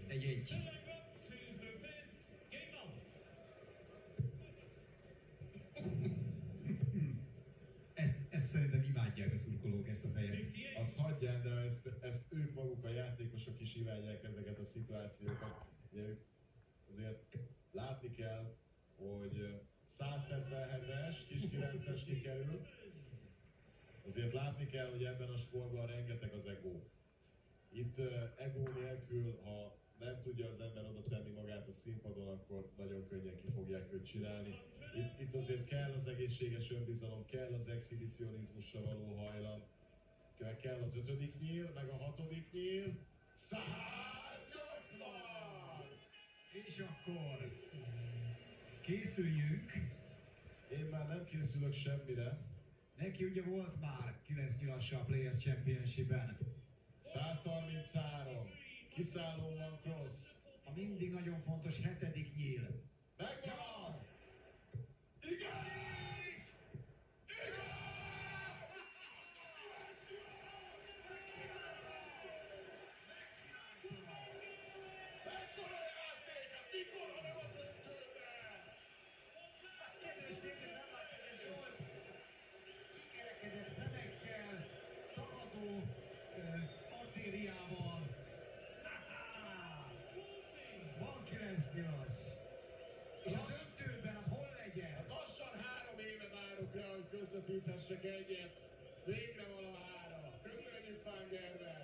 1-1. Ezt szerintem imádják a szurkolók, ezt a fejet. Azt hagyján, de ezt ők maguk a játékosok is imádják ezeket a szituációkat. Ugye azért látni kell, hogy 177-es, kis 9-es kikerül. Azért látni kell, hogy ebben a sportban rengeteg az ego. Itt ego nélkül, ha nem tudja az ember oda tenni magát a színpadon, akkor nagyon könnyen ki fogják őt csinálni. Itt azért kell az egészséges önbizalom, kell az exhibicionizmusra való hajlam, kell az 5. nyíl, meg a 6. nyíl. 180! És akkor készüljünk. Én már nem készülök semmire. Neki ugye volt már 9 nyilas a Players Championship-ben. 133. Kiszálló van cross. A mindig nagyon fontos 7. nyíl. Megvan! Igen! Igen! Mekkora játék! Mikor, ha nem a döntőben? Kedves nézők, nem látják, hogy Zsolt kikerekedett szemekkel, tagadó artériával. Van 9 nyilas. És a döntőben, hát hol legyen? Hát lassan 3 éve várok rá, hogy közvetíthessek egyet. Végre valahára. Köszönjük, Gerwen!